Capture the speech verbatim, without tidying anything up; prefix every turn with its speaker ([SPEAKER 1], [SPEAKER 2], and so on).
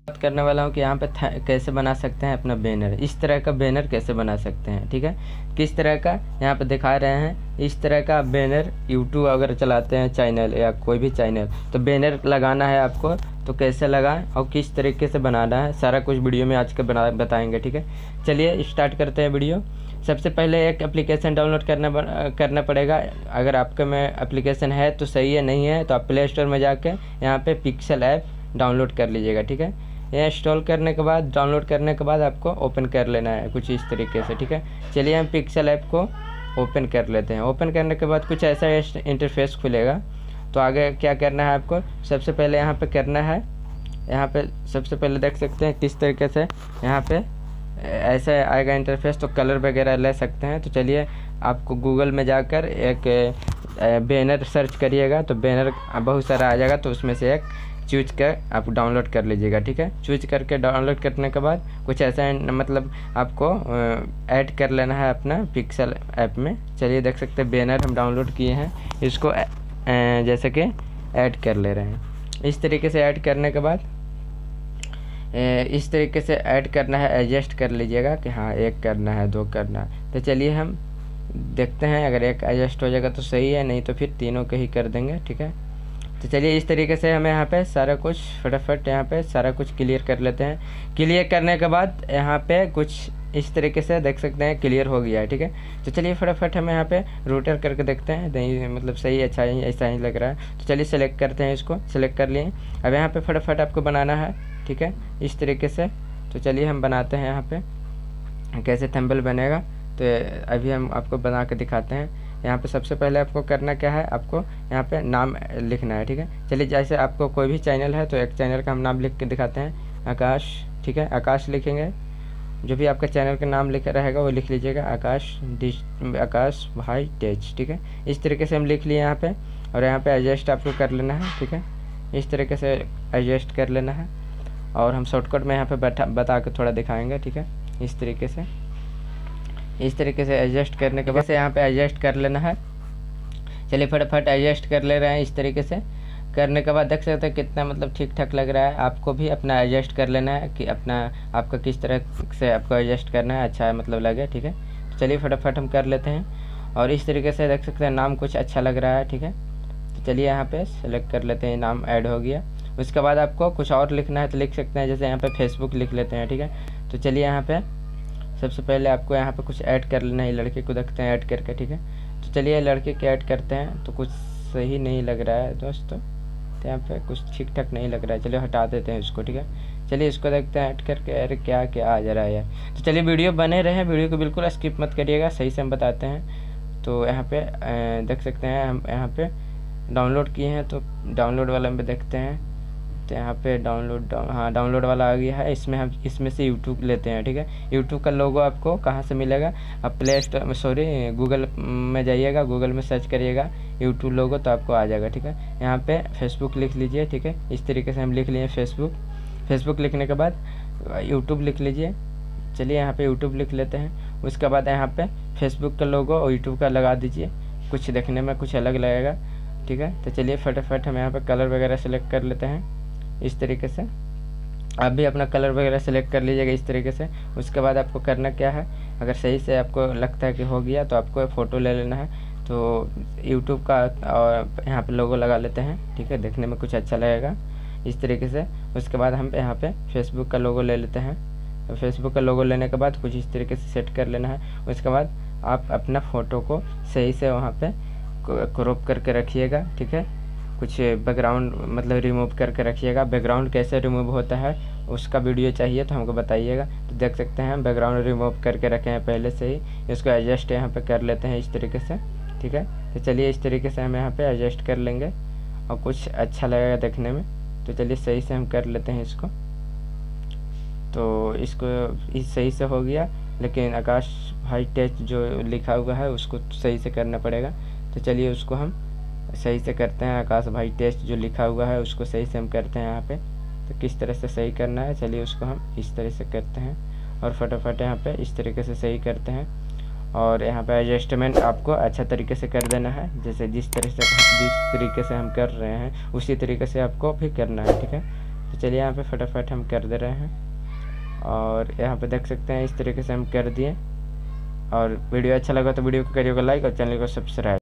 [SPEAKER 1] बात करने वाला हूँ कि यहाँ पे कैसे बना सकते हैं अपना बैनर। इस तरह का बैनर कैसे बना सकते हैं, ठीक है। किस तरह का यहाँ पे दिखा रहे हैं, इस तरह का बैनर यूट्यूब अगर चलाते हैं चैनल या कोई भी चैनल, तो बैनर लगाना है आपको। तो कैसे लगाएं और किस तरीके से बनाना है, सारा कुछ वीडियो में आज के बना बताएंगे, ठीक है। चलिए स्टार्ट करते हैं वीडियो। सबसे पहले एक एप्लीकेशन डाउनलोड करना करना पड़ेगा। अगर आपके में एप्लीकेशन है तो सही है, नहीं है तो आप प्ले स्टोर में जाके यहाँ पे पिक्सल ऐप डाउनलोड कर लीजिएगा, ठीक है। ये इंस्टॉल करने के बाद, डाउनलोड करने के बाद आपको ओपन कर लेना है कुछ इस तरीके से, ठीक है। चलिए हम पिक्सल ऐप को ओपन कर लेते हैं। ओपन करने के बाद कुछ ऐसा इंटरफेस खुलेगा। तो आगे क्या करना है आपको, सबसे पहले यहाँ पे करना है, यहाँ पे सबसे पहले देख सकते हैं किस तरीके से यहाँ पे ऐसे आएगा इंटरफेस। तो कलर वगैरह ले सकते हैं। तो चलिए आपको गूगल में जाकर एक बैनर सर्च करिएगा, तो बैनर बहुत सारा आ जाएगा, तो उसमें से एक चूज कर आप डाउनलोड कर लीजिएगा, ठीक है। चूज करके डाउनलोड करने के बाद कुछ ऐसा मतलब आपको ऐड कर लेना है अपना पिक्सल ऐप में। चलिए देख सकते हैं बैनर हम डाउनलोड किए हैं, इसको जैसे कि ऐड कर ले रहे हैं। इस तरीके से ऐड करने के बाद इस तरीके से ऐड करना है, एडजस्ट कर लीजिएगा कि हाँ एक करना है, दो करना है। तो चलिए हम देखते हैं, अगर एक एडजस्ट हो जाएगा तो सही है, नहीं तो फिर तीनों के ही कर देंगे, ठीक है। तो चलिए इस तरीके से हमें यहाँ पे सारा कुछ फटाफट यहाँ पे सारा कुछ क्लियर कर लेते हैं। क्लियर करने के बाद यहाँ पे कुछ इस तरीके से देख सकते हैं क्लियर हो गया है, ठीक है। तो चलिए फटाफट हमें यहाँ पे रूटर करके देखते हैं, नहीं मतलब सही अच्छा ही ऐसा ही लग रहा है। तो चलिए सेलेक्ट करते हैं, इसको सेलेक्ट कर लिए। अब यहाँ पे फटाफट आपको बनाना है, ठीक है, इस तरीके से। तो चलिए हम बनाते हैं यहाँ पे कैसे थंबनेल बनेगा। तो अभी हम आपको बना के दिखाते हैं। यहाँ पे सबसे पहले आपको करना क्या है, आपको यहाँ पे नाम लिखना है, ठीक है। चलिए जैसे आपको कोई भी चैनल है तो एक चैनल का हम नाम लिख के दिखाते हैं, आकाश, ठीक है। आकाश लिखेंगे, जो भी आपका चैनल का नाम लिखा रहेगा वो लिख लीजिएगा, आकाश डिश आकाश भाई टेच, ठीक है। इस तरीके से हम लिख लिए यहाँ पे। और यहाँ पे एडजस्ट आपको कर लेना है, ठीक है। इस तरीके से एडजस्ट कर लेना है। और हम शॉर्टकट में यहाँ पे बैठा बता के थोड़ा दिखाएंगे, ठीक है। इस तरीके से इस तरीके से एडजस्ट करने के बाद से यहाँ पे एडजस्ट कर लेना है। चलिए फटाफट एडजस्ट कर ले रहे हैं। इस तरीके से करने के बाद देख सकते हैं कितना मतलब ठीक ठाक लग रहा है। आपको भी अपना एडजस्ट कर लेना है कि अपना आपका किस तरह से आपको एडजस्ट करना है, अच्छा मतलब लगे, ठीक है। तो चलिए फटाफट हम कर लेते हैं। और इस तरीके से देख सकते हैं नाम कुछ अच्छा लग रहा है, ठीक है। तो चलिए यहाँ पे सेलेक्ट कर लेते हैं, नाम ऐड हो गया। उसके बाद आपको कुछ और लिखना है तो लिख सकते हैं, जैसे यहाँ पे फेसबुक लिख लेते हैं, ठीक है। तो चलिए यहाँ पे सबसे पहले आपको यहाँ पे कुछ ऐड कर लेना है, लड़के को देखते हैं ऐड करके, ठीक है। तो चलिए लड़के के ऐड करते हैं। तो कुछ सही नहीं लग रहा है दोस्तों, तो यहाँ पे कुछ ठीक ठाक नहीं लग रहा है। चलिए हटा देते हैं इसको, ठीक है। चलिए इसको देखते हैं ऐड करके, अरे क्या क्या आ जा रहा है यार। तो चलिए वीडियो बने रहे, वीडियो को बिल्कुल स्किप मत करिएगा, सही से हम बताते हैं। तो यहाँ पे देख सकते हैं हम यहाँ पे डाउनलोड किए हैं, तो डाउनलोड वाला में देखते हैं। तो यहाँ पे डाउनलोड डाउन हाँ डाउनलोड वाला आ गया है। इसमें हम इसमें से यूट्यूब लेते हैं, ठीक है। यूट्यूब का लोगो आपको कहाँ से मिलेगा, आप प्ले स्टोर में सॉरी गूगल में जाइएगा, गूगल में सर्च करिएगा यूट्यूब लोगो, तो आपको आ जाएगा, ठीक है। यहाँ पे फेसबुक लिख लीजिए, ठीक है। इस तरीके से हम लिख लिए फेसबुक। फेसबुक लिखने के बाद यूट्यूब लिख लीजिए। चलिए यहाँ पे यूट्यूब लिख लेते हैं। उसके बाद यहाँ पे फेसबुक का लोगो और यूट्यूब का लगा दीजिए, कुछ देखने में कुछ अलग लगेगा, ठीक है। तो चलिए फटाफट हम यहाँ पे कलर वगैरह सेलेक्ट कर लेते हैं इस तरीके से। आप भी अपना कलर वगैरह सेलेक्ट कर लीजिएगा इस तरीके से। उसके बाद आपको करना क्या है, अगर सही से आपको लगता है कि हो गया तो आपको फ़ोटो ले लेना है। तो यूट्यूब का और यहाँ पे लोगो लगा लेते हैं, ठीक है, देखने में कुछ अच्छा लगेगा इस तरीके से। उसके बाद हम यहाँ पे फेसबुक का लोगो ले लेते हैं। तो फेसबुक का लोगो लेने के बाद कुछ इस तरीके से सेट कर लेना है। उसके बाद आप अपना फ़ोटो को सही से वहाँ पर क्रॉप करके रखिएगा, ठीक है। कुछ बैकग्राउंड मतलब रिमूव करके रखिएगा। बैकग्राउंड कैसे रिमूव होता है उसका वीडियो चाहिए तो हमको बताइएगा। तो देख सकते हैं बैकग्राउंड रिमूव करके रखे हैं पहले से ही। इसको एडजस्ट यहाँ पे कर लेते हैं इस तरीके से, ठीक है। तो चलिए इस तरीके से हम यहाँ पे एडजस्ट कर लेंगे और कुछ अच्छा लगेगा देखने में। तो चलिए सही से हम कर लेते हैं इसको। तो इसको इस सही से हो गया, लेकिन आकाश भाई टेच जो लिखा हुआ है उसको सही से करना पड़ेगा। तो चलिए उसको हम सही से करते हैं। आकाश भाई टेस्ट जो लिखा हुआ है उसको सही से हम करते हैं यहाँ पे। तो किस तरह से सही करना है, चलिए उसको हम इस तरह से करते हैं और फटाफट यहाँ पे इस तरीके से सही करते हैं। और यहाँ पे एडजस्टमेंट आपको अच्छा तरीके से कर देना है, जैसे जिस तरह से जिस तरीके से हम कर रहे हैं उसी तरीके से आपको भी करना है, ठीक है। तो चलिए यहाँ पे फटाफट हम कर दे रहे हैं, और यहाँ पे देख सकते हैं इस तरीके से हम कर दिए। और वीडियो अच्छा लगा तो वीडियो को करिएगा लाइक और चैनल को सब्सक्राइब।